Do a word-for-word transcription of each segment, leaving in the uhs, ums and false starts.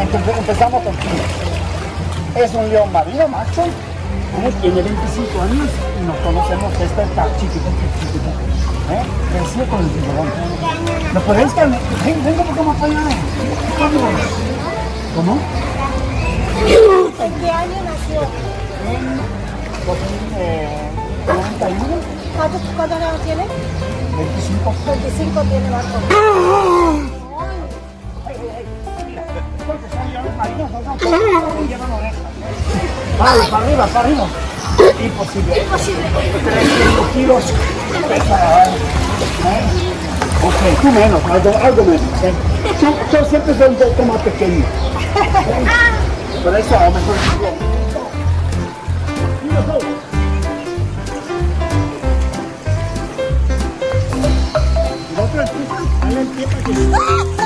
Entonces empezamos contigo. Es un león marino macho, ¿eh? Tiene veinticinco años y nos conocemos, esta está chiquita, chiquita, ¿eh? Creció con el tiburón. ¿Lo podéis calmar? Ven, venga un poco más para allá. ¿Cómo? ¿En qué año nació? En dos mil noventa y uno. ¿Cuántos, ¿Cuántos años tiene? veinticinco. veinticinco tiene Marco. Porque son leones marinos, no son todos, llevan orejas. Vale, para arriba, para arriba. Imposible. Imposible. trescientos kilos. Pesa, ¿eh? Ok, tú menos, algo, algo menos. ¿eh? Yo, yo siempre soy un poco más pequeño. ¿eh? Por eso a lo mejor digo. Mira, todo. ¿Y otro empieza? Dale el pie para que...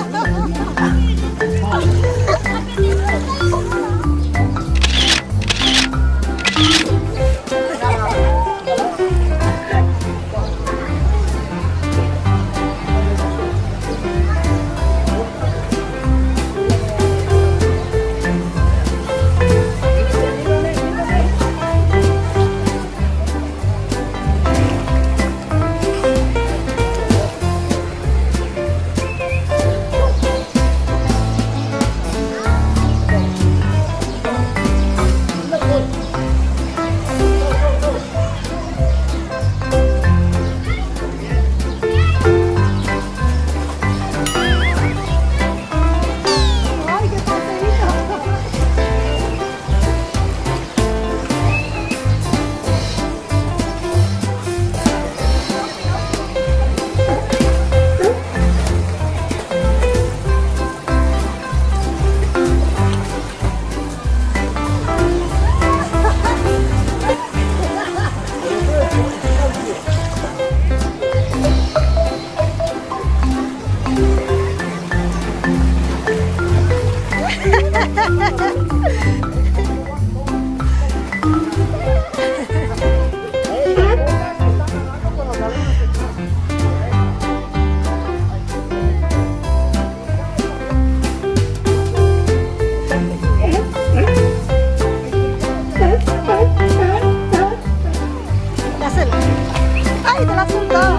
¡Ay, te la has soltado!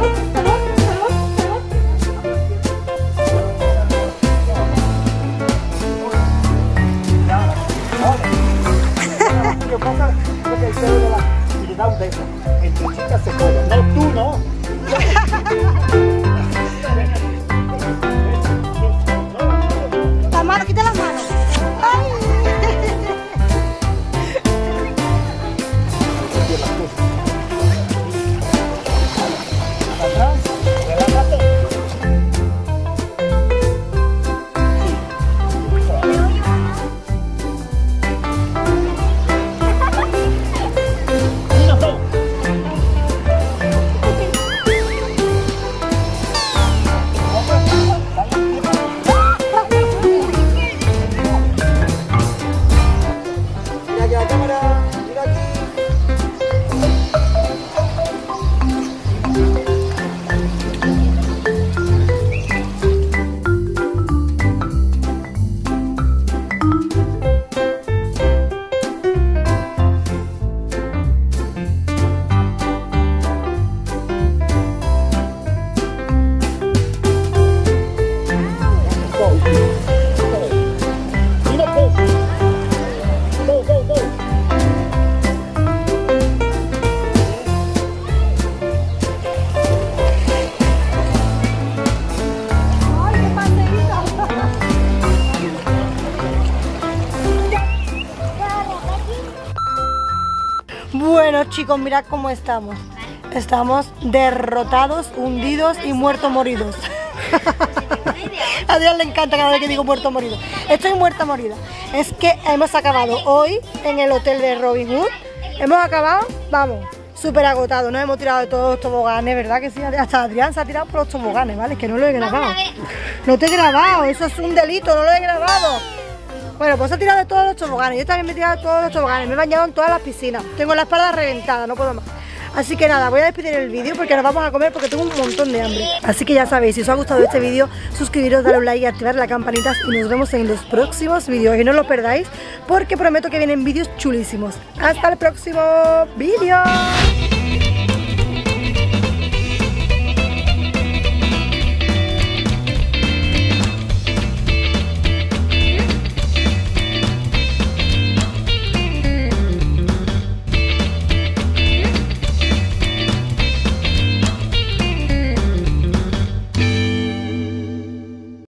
Lo que pasa es que el cero de la actividad un beso. Entre chicas se puede. No, tú no. La mano, quita las manos. ¡Ay! Atrás, relájate. Bueno, chicos, mirad cómo estamos. Estamos derrotados, hundidos y muertos moridos. A Adrián le encanta cada vez que digo muerto morido. Estoy muerta morida. Es que hemos acabado hoy en el hotel de Robin Hood. Hemos acabado, vamos, súper agotado. Nos hemos tirado de todos los toboganes, ¿verdad que sí? Hasta Adrián se ha tirado por los toboganes, ¿vale? Que no lo he grabado. No te he grabado, eso es un delito, no lo he grabado. Bueno, pues se ha tirado de todos los toboganes. Yo también me he tirado de todos los toboganes. Me he bañado en todas las piscinas. Tengo la espalda reventada, no puedo más. Así que nada, voy a despedir el vídeo porque ahora vamos a comer porque tengo un montón de hambre. Así que ya sabéis, si os ha gustado este vídeo, suscribiros, darle un like y activar la campanita y nos vemos en los próximos vídeos. Y no lo perdáis porque prometo que vienen vídeos chulísimos. Hasta el próximo vídeo.